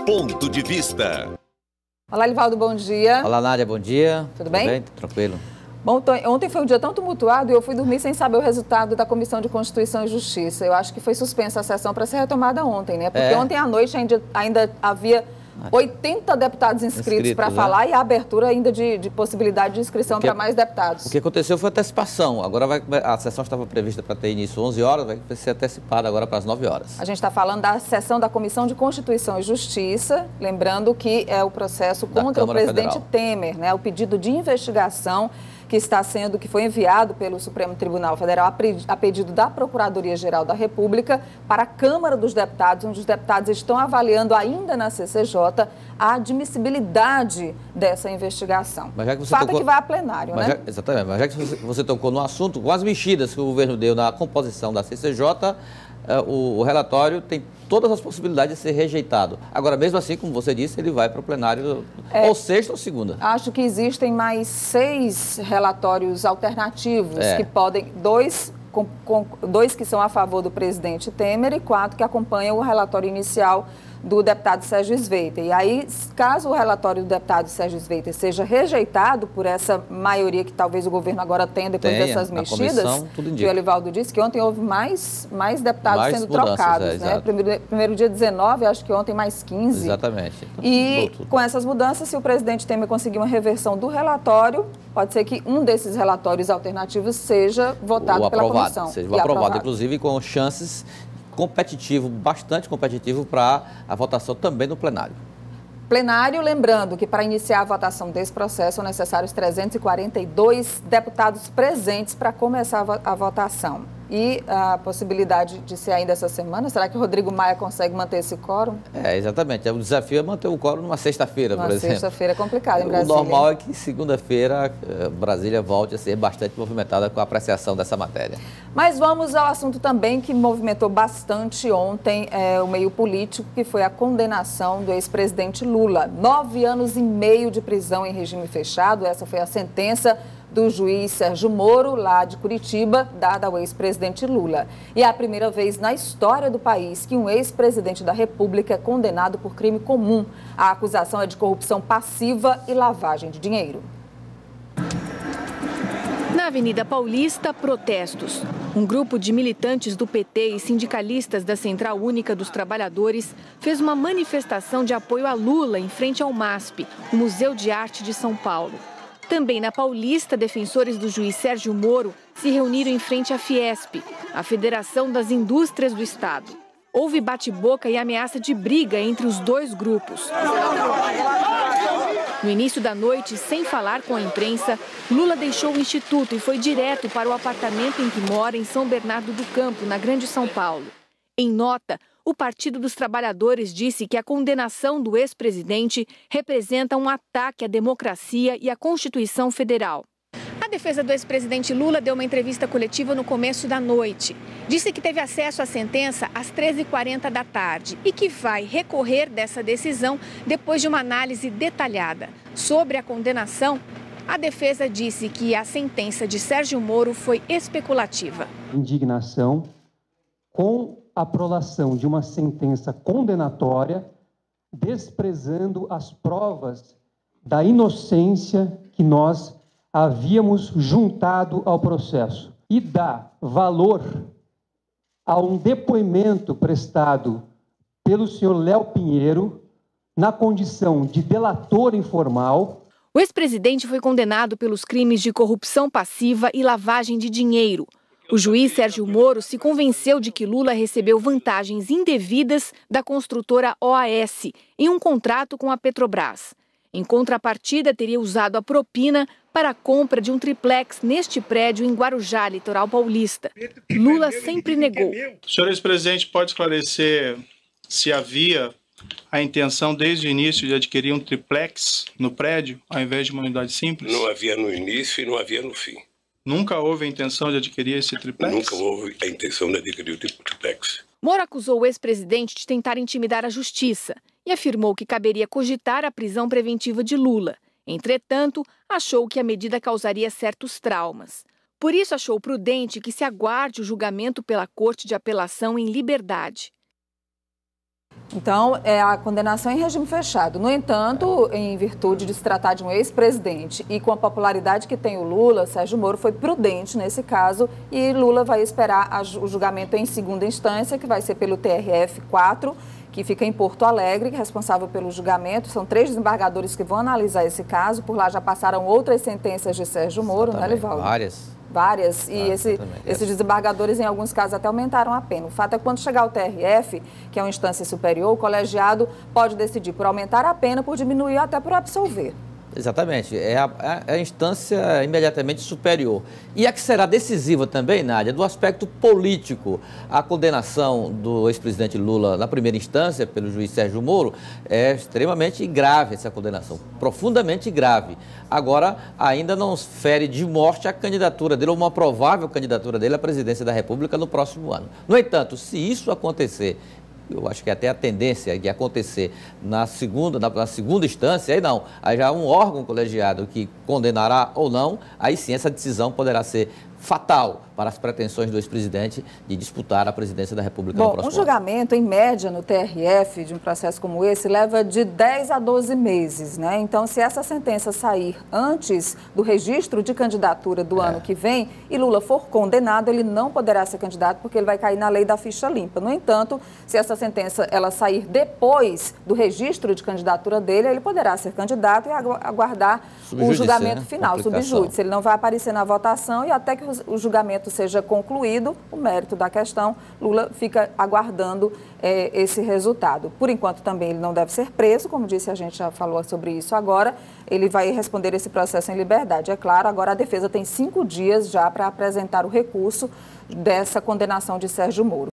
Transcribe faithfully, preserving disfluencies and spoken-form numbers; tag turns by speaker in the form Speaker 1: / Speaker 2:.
Speaker 1: Ponto de Vista.
Speaker 2: Olá, Livaldo, bom dia.
Speaker 3: Olá, Nádia, bom dia.
Speaker 2: Tudo bem?
Speaker 3: Tudo bem? Tranquilo.
Speaker 2: Bom, ontem foi um dia tão tumultuado e eu fui dormir sem saber o resultado da Comissão de Constituição e Justiça. Eu acho que foi suspensa a sessão para ser retomada ontem, né? Porque
Speaker 3: é.
Speaker 2: ontem à noite ainda, ainda havia oitenta deputados inscritos
Speaker 3: Inscritos,
Speaker 2: para
Speaker 3: né?
Speaker 2: falar e a abertura ainda de, de possibilidade de inscrição para mais deputados.
Speaker 3: O que aconteceu foi antecipação. Agora vai, a sessão estava prevista para ter início onze horas, vai ser antecipada agora para as nove horas.
Speaker 2: A gente está falando da sessão da Comissão de Constituição e Justiça, lembrando que é o processo contra o presidente Federal. Temer, né? O pedido de investigação que está sendo, que foi enviado pelo Supremo Tribunal Federal a pedido da Procuradoria-Geral da República para a Câmara dos Deputados, onde os deputados estão avaliando ainda na C C J a admissibilidade dessa investigação.
Speaker 3: Mas já que você
Speaker 2: Fato
Speaker 3: tocou...
Speaker 2: é que vai a plenário,
Speaker 3: mas
Speaker 2: né?
Speaker 3: Já... Exatamente, mas já que você, você tocou no assunto, com as mexidas que o governo deu na composição da C C J, uh, o, o relatório tem todas as possibilidades de ser rejeitado. Agora, mesmo assim, como você disse, ele vai para o plenário é, ou sexta ou segunda.
Speaker 2: Acho que existem mais seis relatórios alternativos é. que podem, dois, com, com, dois que são a favor do presidente Temer e quatro que acompanham o relatório inicial do deputado Sérgio Sveiter. E aí, caso o relatório do deputado Sérgio Sveiter seja rejeitado por essa maioria que talvez o governo agora tenha depois tenha, dessas mexidas, comissão, tudo indica. Que o Elivaldo disse que ontem houve mais, mais deputados mais sendo mudanças, trocados. É, né? primeiro, primeiro dia dezenove, acho que ontem mais quinze.
Speaker 3: Exatamente.
Speaker 2: E com essas mudanças, se o presidente Temer conseguir uma reversão do relatório, pode ser que um desses relatórios alternativos seja votado
Speaker 3: o
Speaker 2: pela
Speaker 3: aprovado,
Speaker 2: comissão.
Speaker 3: Seja aprovado, aprovado, inclusive com chances competitivo, bastante competitivo para a votação também no plenário.
Speaker 2: Plenário, lembrando que para iniciar a votação desse processo são necessários trezentos e quarenta e dois deputados presentes para começar a votação. E a possibilidade de ser ainda essa semana, será que o Rodrigo Maia consegue manter esse quórum?
Speaker 3: É, exatamente. O desafio é manter o quórum numa sexta-feira, por exemplo. Uma
Speaker 2: sexta-feira é complicado em Brasília.
Speaker 3: O normal é que segunda-feira Brasília volte a ser bastante movimentada com a apreciação dessa matéria.
Speaker 2: Mas vamos ao assunto também que movimentou bastante ontem é, o meio político, que foi a condenação do ex-presidente Lula. Nove anos e meio de prisão em regime fechado, essa foi a sentença do juiz Sérgio Moro, lá de Curitiba, dada ao ex-presidente Lula. E é a primeira vez na história do país que um ex-presidente da República é condenado por crime comum. A acusação é de corrupção passiva e lavagem de dinheiro.
Speaker 4: Na Avenida Paulista, protestos. Um grupo de militantes do P T e sindicalistas da Central Única dos Trabalhadores fez uma manifestação de apoio a Lula em frente ao MASP, o Museu de Arte de São Paulo. Também na Paulista, defensores do juiz Sérgio Moro se reuniram em frente à Fiesp, a Federação das Indústrias do Estado. Houve bate-boca e ameaça de briga entre os dois grupos. No início da noite, sem falar com a imprensa, Lula deixou o Instituto e foi direto para o apartamento em que mora em São Bernardo do Campo, na Grande São Paulo. Em nota, o Partido dos Trabalhadores disse que a condenação do ex-presidente representa um ataque à democracia e à Constituição Federal. A defesa do ex-presidente Lula deu uma entrevista coletiva no começo da noite. Disse que teve acesso à sentença às treze e quarenta da tarde e que vai recorrer dessa decisão depois de uma análise detalhada. Sobre a condenação, a defesa disse que a sentença de Sérgio Moro foi especulativa.
Speaker 5: Indignação com a prolação de uma sentença condenatória, desprezando as provas da inocência que nós havíamos juntado ao processo e dá valor a um depoimento prestado pelo senhor Léo Pinheiro na condição de delator informal.
Speaker 4: O ex-presidente foi condenado pelos crimes de corrupção passiva e lavagem de dinheiro. O juiz Sérgio Moro se convenceu de que Lula recebeu vantagens indevidas da construtora O A S em um contrato com a Petrobras. Em contrapartida, teria usado a propina para a compra de um triplex neste prédio em Guarujá, litoral paulista. Lula sempre negou.
Speaker 6: O senhor ex-presidente pode esclarecer se havia a intenção desde o início de adquirir um triplex no prédio, ao invés de uma unidade simples?
Speaker 7: Não havia no início e não havia no fim.
Speaker 6: Nunca houve a intenção de adquirir esse triplex?
Speaker 7: Nunca houve a intenção de adquirir o triplex.
Speaker 4: Moro acusou o ex-presidente de tentar intimidar a justiça e afirmou que caberia cogitar a prisão preventiva de Lula. Entretanto, achou que a medida causaria certos traumas. Por isso, achou prudente que se aguarde o julgamento pela Corte de Apelação em liberdade.
Speaker 2: Então, é a condenação em regime fechado. No entanto, em virtude de se tratar de um ex-presidente e com a popularidade que tem o Lula, Sérgio Moro foi prudente nesse caso e Lula vai esperar a, o julgamento em segunda instância, que vai ser pelo T R F quatro, que fica em Porto Alegre, responsável pelo julgamento. São três desembargadores que vão analisar esse caso. Por lá já passaram outras sentenças de Sérgio Moro,
Speaker 3: Exatamente.
Speaker 2: né, Livaldo?
Speaker 3: Várias.
Speaker 2: Várias, e
Speaker 3: ah,
Speaker 2: esse, esses desembargadores, em alguns casos, até aumentaram a pena. O fato é que quando chegar ao T R F, que é uma instância superior, o colegiado pode decidir por aumentar a pena, por diminuir, até por absolver.
Speaker 3: Exatamente, é a, é a instância imediatamente superior. E a que será decisiva também, Nádia, do aspecto político. A condenação do ex-presidente Lula na primeira instância pelo juiz Sérgio Moro é extremamente grave, essa condenação, profundamente grave. Agora, ainda não fere de morte a candidatura dele, ou uma provável candidatura dele à presidência da República no próximo ano. No entanto, se isso acontecer, eu acho que até a tendência de acontecer na segunda, na, na segunda instância, aí não, aí já um órgão colegiado que condenará ou não, aí sim essa decisão poderá ser fatal para as pretensões do ex-presidente de disputar a presidência da República no próximo ano.
Speaker 2: Um julgamento, em média, no T R F, de um processo como esse, leva de dez a doze meses, né? Então, se essa sentença sair antes do registro de candidatura do é. ano que vem e Lula for condenado, ele não poderá ser candidato porque ele vai cair na lei da ficha limpa. No entanto, se essa sentença ela sair depois do registro de candidatura dele, ele poderá ser candidato e aguardar o julgamento né? final, subjúdice. Ele não vai aparecer na votação e até que o julgamento seja concluído, o mérito da questão, Lula fica aguardando é, esse resultado. Por enquanto, também ele não deve ser preso, como disse, a gente já falou sobre isso agora, ele vai responder esse processo em liberdade. É claro, agora a defesa tem cinco dias já para apresentar o recurso dessa condenação de Sérgio Moro.